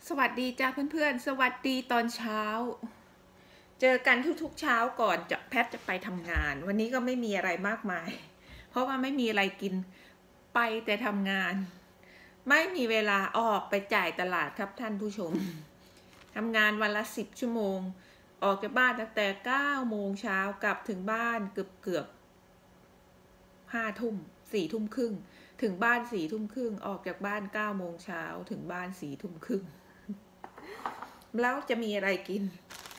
สวัสดีจ้าเพื่อนๆสวัสดีตอนเช้าเจอกันทุกๆเช้าก่อนแพทจะไปทำงานวันนี้ก็ไม่มีอะไรมากมายเพราะว่าไม่มีอะไรกินไปแต่ทำงานไม่มีเวลาออกไปจ่ายตลาดครับท่านผู้ชมทำงานวันละ10 ชั่วโมงออกจากบ้านตั้งแต่9 โมงเช้ากลับถึงบ้านเกือบ5 ทุ่ม4 ทุ่มครึ่งถึงบ้าน4 ทุ่มครึ่งออกจากบ้าน9 โมงเช้าถึงบ้าน4 ทุ่มครึ่งแล้วจะมีอะไรกิน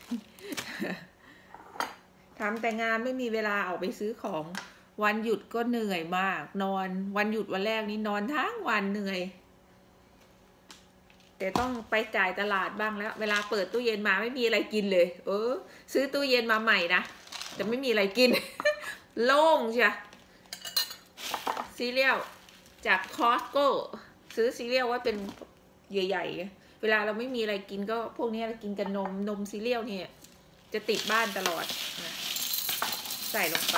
ทำแต่งานไม่มีเวลาออกไปซื้อของวันหยุดก็เหนื่อยมากนอนวันหยุดวันแรกนี้นอนทั้งวันเหนื่อยแต่ต้องไปจ่ายตลาดบ้างแล้วเวลาเปิดตู้เย็นมาไม่มีอะไรกินเลยซื้อตู้เย็นมาใหม่นะแต่ไม่มีอะไรกิน โล่งใช่ซีเรียลจากคอสโก้ซื้อซีเรียลไว้เป็นใหญ่ๆเวลาเราไม่มีอะไรกินก็พวกนี้เรากินกับนมซีเรียลเนี่ยจะติดบ้านตลอดนะใส่ลงไป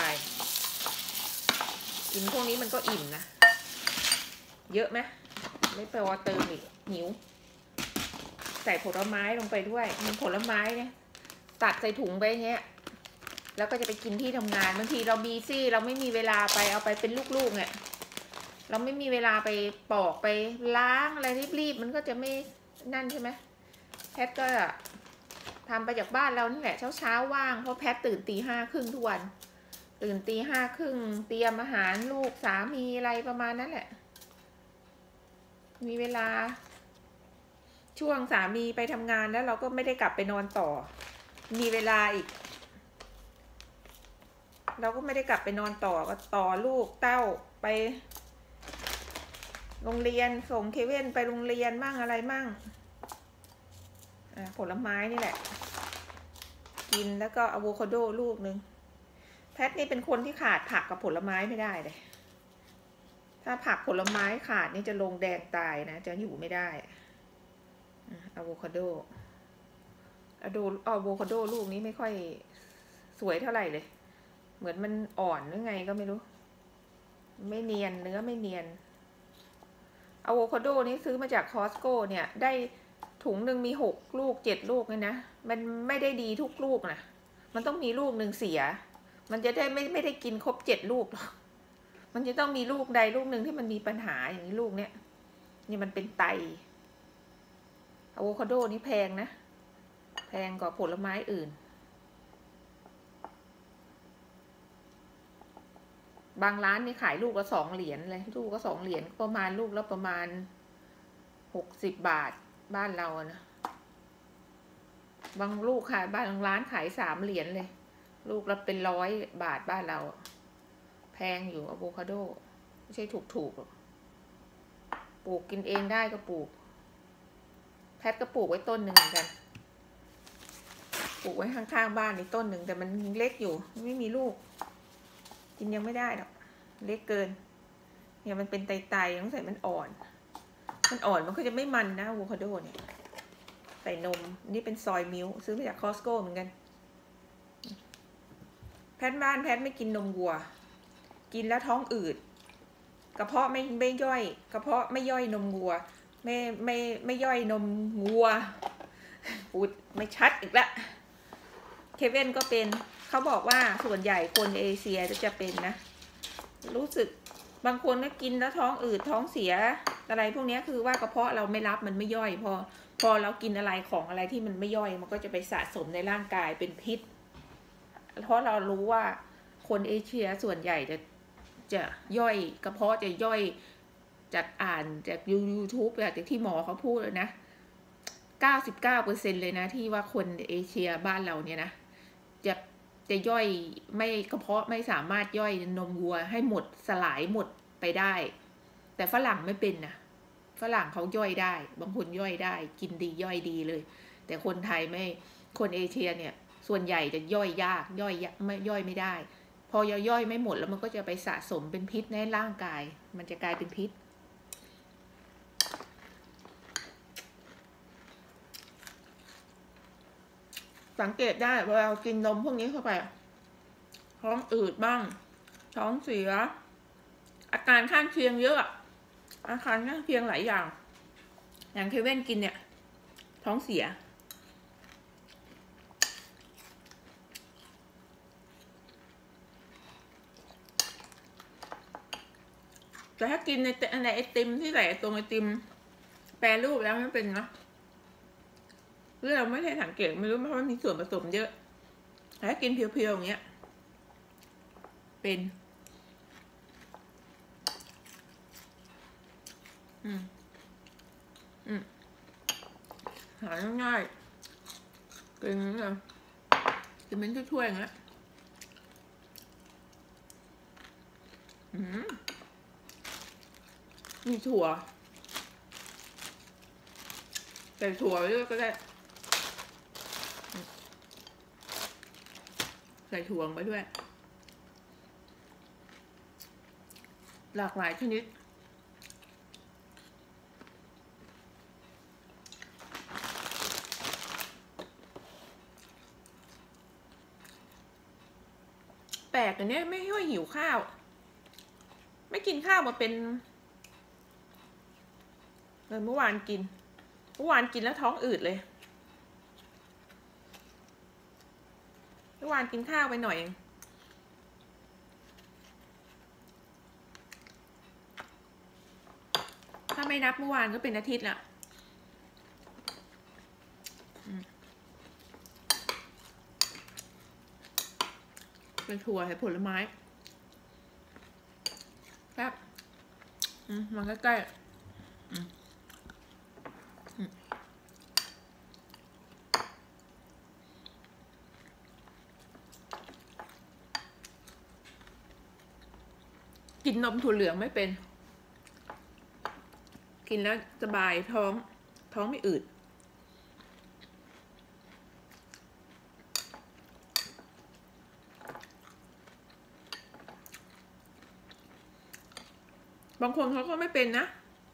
กินพวกนี้มันก็อิ่มนะเยอะไหมไม่แปลว่าเติมอีกหิวใส่ผลไม้ลงไปด้วยมันผลไม้เนี่ยตัดใส่ถุงไปเงี้ยแล้วก็จะไปกินที่ทำงานบางทีเราบีซี่เราไม่มีเวลาไปเอาไปเป็นลูกๆเนี่ยเราไม่มีเวลาไปปอกไปล้างอะไรรีบๆมันก็จะไม่นั่นใช่ไหมแพทก็ทำไปจากบ้านเรานี่แหละเช้าว่างเพราะแพทตื่นตี 5:30ทุกวันตื่นตี 5:30เตรียมอาหารลูกสามีอะไรประมาณนั้นแหละมีเวลาช่วงสามีไปทำงานแล้วเราก็ไม่ได้กลับไปนอนต่อมีเวลาอีกเราก็ไม่ได้กลับไปนอนต่อก็ต่อลูกเต้าไปโรงเรียนส่งเควินไปโรงเรียนมั่งอะไรมั่งผลไม้นี่แหละกินแล้วก็อะโวคาโดลูกนึงแพทนี่เป็นคนที่ขาดผักกับผลไม้ไม่ได้เลยถ้าผักผลไม้ขาดนี่จะลงแดงตายนะจะอยู่ไม่ได้อะโวคาโดลูกนี้ไม่ค่อยสวยเท่าไหร่เลยเหมือนมันอ่อนหรือไงก็ไม่รู้ไม่เนียนเนื้อไม่เนียนอะโวคาโดนี้ซื้อมาจากคอสโก้เนี่ยได้ถุงหนึ่งมี6 ลูก 7 ลูกเลยนะมันไม่ได้ดีทุกลูกนะมันต้องมีลูกหนึ่งเสียมันจะได้ไม่ได้กินครบ7 ลูกหรอกมันจะต้องมีลูกใดลูกหนึ่งที่มันมีปัญหาอย่างนี้ลูกเนี้ยนี่มันเป็นไตอะโวคาโดนี่แพงนะแพงกว่าผลไม้อื่นบางร้านนี่ขายลูกละ2 เหรียญเลยลูกก็2 เหรียญประมาณลูกละประมาณ60 บาทบ้านเรานะบางลูกขายบางร้านขาย3 เหรียญเลยลูกละเป็น100 บาทบ้านเราแพงอยู่อะโวคาโดไม่ใช่ถูกหรอกปลูกกินเองได้ก็ปลูกแพทก็ปลูกไว้ต้นหนึ่งเหมือนกันปลูกไว้ข้างๆบ้านในต้นหนึ่งแต่มันเล็กอยู่ไม่มีลูกกินยังไม่ได้หรอกเล็กเกินเนี่ยมันเป็นไตต้องใส่มันอ่อนมันก็จะไม่มันนะอะโวคาโดเนี่ยใส่นมนี่เป็นซอยมิลค์ซื้อมาจากคอสโก้เหมือนกันแพทไม่กินนมวัวกินแล้วท้องอืดกระเพาะไม่ย่อยกระเพาะไม่ย่อยนมวัวไม่ย่อยนมวัวพูดไม่ชัดอีกละเควินก็เป็นเขาบอกว่าส่วนใหญ่คนเอเชียจะเป็นนะรู้สึกบางคนก็กินแล้วท้องอืดท้องเสียอะไรพวกนี้คือว่ากระเพาะเราไม่รับมันไม่ย่อยพอเรากินอะไรของอะไรที่มันไม่ย่อยมันก็จะไปสะสมในร่างกายเป็นพิษเพราะเรารู้ว่าคนเอเชียส่วนใหญ่จะย่อยกระเพาะจะย่อยจากอ่านจาก YouTube จากที่หมอเขาพูดเลยนะ 99% เลยนะที่ว่าคนเอเชียบ้านเราเนี่ยนะจะย่อยไม่กระเพาะไม่สามารถย่อยนมวัวให้หมดสลายหมดไปได้แต่ฝรั่งไม่เป็นนะฝรั่งเขาย่อยได้บางคนย่อยได้กินดีย่อยดีเลยแต่คนไทยไม่คนเอเชียเนี่ยส่วนใหญ่จะย่อยยากย่อยไม่ได้พอย่อยไม่หมดแล้วมันก็จะไปสะสมเป็นพิษในร่างกายมันจะกลายเป็นพิษสังเกตได้เวลาเรากินนมพวกนี้เข้าไปท้องอืดบ้างท้องเสียอาการข้างเคียงเยอะอาการข้างเคียงหลายอย่างเควินกินเนี่ยท้องเสียแต่ถ้ากินในไอติมที่ใส่ตรงไอติมแปรรูปแล้วมันเป็นนะหรือเราไม่ได้สังเกตไม่รู้เพราะมันมีส่วนผสมเยอะแต่ถ้ากินเพียวๆอย่างเงี้ยเป็นหาง่ายๆกินเลยกินเป็นถ้วยๆอย่างเงี้ยมีถั่วใส่ถั่วไปด้วยก็ได้ใส่ถั่วไปด้วยหลากหลายชนิดแปลกอันนี้ไม่ค่อยหิวข้าวไม่กินข้าวมาเป็นเมื่อวานกินแล้วท้องอืดเลยเมื่อวานกินข้าวไปหน่อยถ้าไม่นับเมื่อวานก็เป็นอาทิตย์ละเป็นถั่วใส่ผลไม้ครับมาใกล้ๆกินนมถั่วเหลืองไม่เป็นกินแล้วสบายท้องไม่อืดบางคนเขาก็ไม่เป็นนะ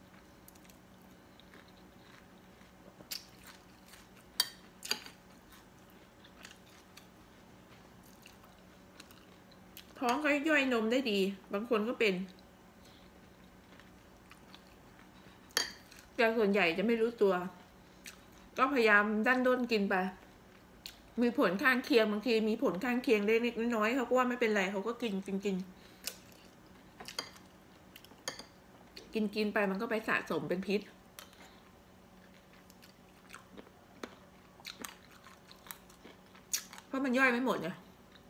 ท้องก็ย่อยนมได้ดีบางคนก็เป็นแต่ส่วนใหญ่จะไม่รู้ตัวก็พยายามดันด้นกินไปมีผลข้างเคียงบางทีมีผลข้างเคียงเล็กๆน้อยๆเขาก็ว่าไม่เป็นไรเขาก็กินไปมันก็ไปสะสมเป็นพิษเพราะมันย่อยไม่หมดไง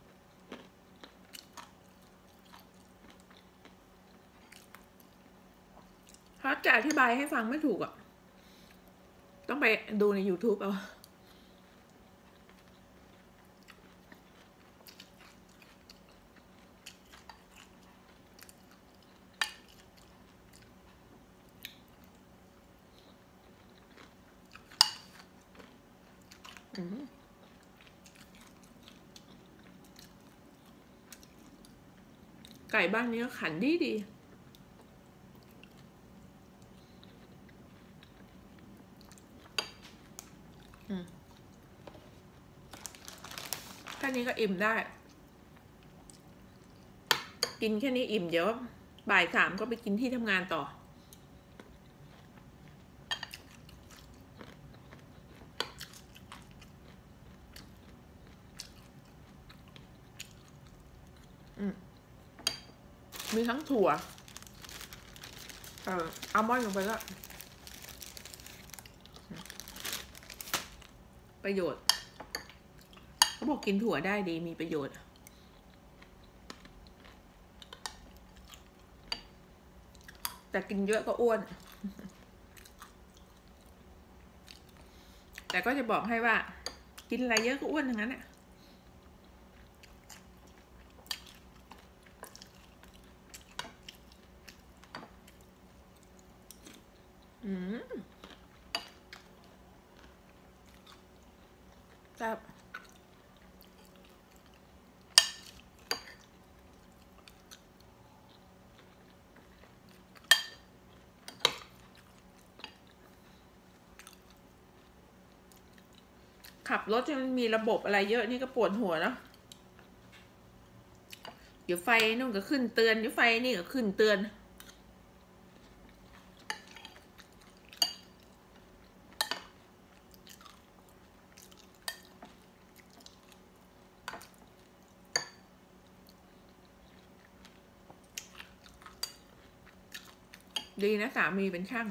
ถ้าจะอธิบายให้ฟังไม่ถูกอ่ะต้องไปดูใน YouTube เอาไก่บ้านนี้ก็ขันดีแค่นี้ก็อิ่มได้กินแค่นี้อิ่มเดี๋ยวบ่าย 3ก็ไปกินที่ทำงานต่อมีทั้งถั่วอัลมอนด์ลงไปแล้วประโยชน์เขาบอกกินถั่วได้ดีมีประโยชน์แต่กินเยอะก็อ้วนแต่ก็จะบอกให้ว่ากินอะไรเยอะก็อ้วนทั้งนั้นอ่ะครับขับรถที่มันมีระบบอะไรเยอะนี่ก็ปวดหัวแล้วเดี๋ยวไฟนู่นก็ขึ้นเตือนเดี๋ยวไฟนี่ก็ขึ้นเตือนดีนะสามีเป็นช่าง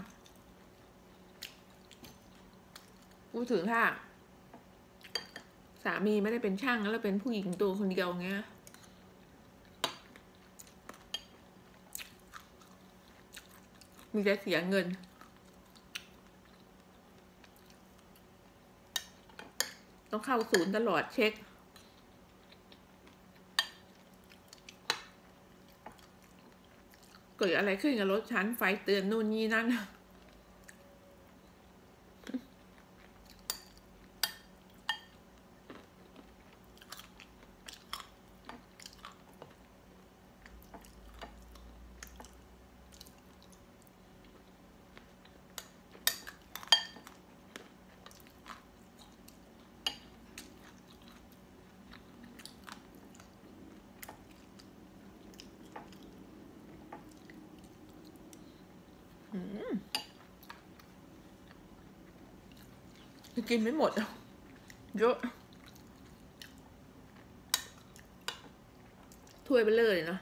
พูดถึงถ้าสามีไม่ได้เป็นช่างแล้วเป็นผู้หญิงตัวคนเดียวเงี้ยมีแต่เสียเงินต้องเข้าศูนย์ตลอดเช็คเกิดอะไรขึ้นกับรถฉันไฟเตือนนู่นนี่นั่นกินไม่หมดเยอะถ้วยไปเลยนะ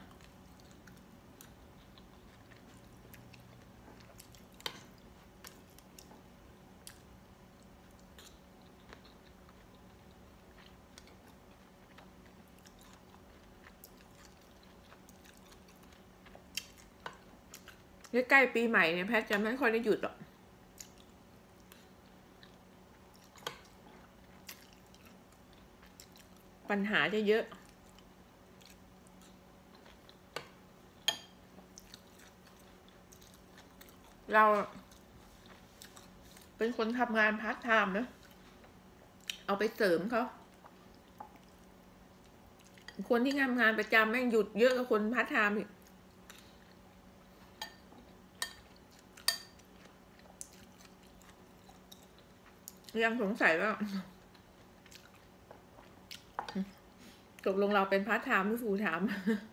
ใกล้ปีใหม่เนี่ยแพทจะไม่ค่อยได้หยุดหรอกปัญหาจะเยอะเราเป็นคนทำงานพาร์ทไทม์นะเอาไปเสริมเขาคนที่ทำงานประจำแม่งหยุดเยอะกว่าคนพาร์ทไทม์อีกยังสงสัยว่าตกลงเราเป็นพาร์ทไทม์หรือฟูลไทม์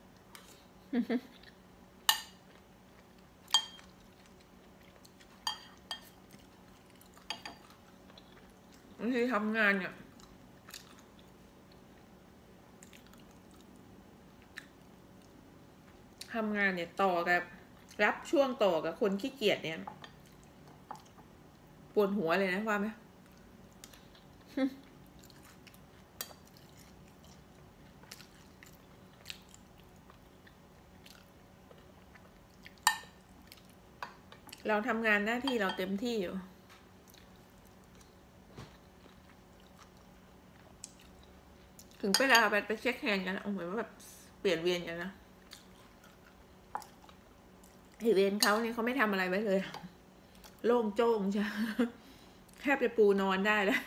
บางทีทำงานเนี่ยต่อกับรับช่วงต่อกับคนขี้เกียจเนี่ยปวดหัวเลยนะว่าไหมเราทำงานหน้าที่เราเต็มที่อยู่ถึงเวลาไปเช็คแฮนด์กันเหมือนว่าแบบเปลี่ยนเวียนกันนะเวียนเขาเนี่ยเขาไม่ทำอะไรไว้เลยโล่งโจ้งใช่แทบจะปูนอนได้แล้ว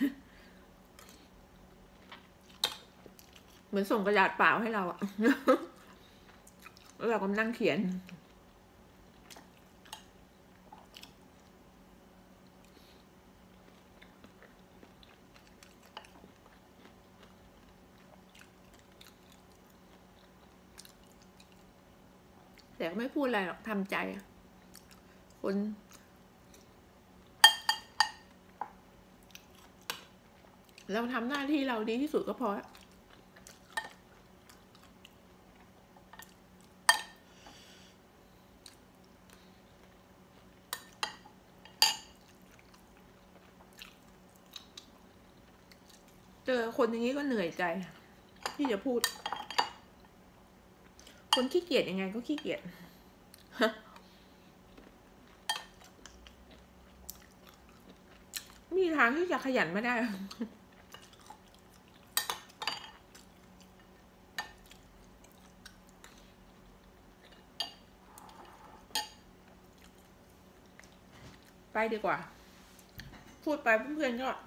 เหมือนส่งกระดาษเปล่าให้เราอะแล้วเราก็นั่งเขียนแต่ก็ไม่พูดอะไรหรอกทำใจคนเราทำหน้าที่เราดีที่สุดก็พอเจอคนอย่างนี้ก็เหนื่อยใจที่จะพูดคนขี้เกียจยังไงก็ขี้เกียจมีทางที่จะขยันไม่ได้ไปดีกว่าพูดไปเพื่อนๆก็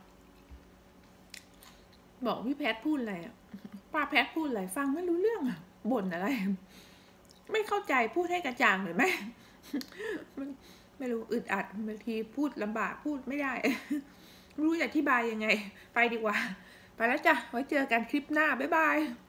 บอกพี่แพทพูดอะไรอ่ะป้าแพทพูดอะไรฟังไม่รู้เรื่องอ่ะบ่นอะไรไม่เข้าใจพูดให้กระจ่างหน่อยไหมไม่รู้อึดอัดบางทีพูดลำบากพูดไม่ได้รู้จะอธิบายยังไงไปดีกว่าไปแล้วจ้ะไว้เจอกันคลิปหน้าบ๊ายบาย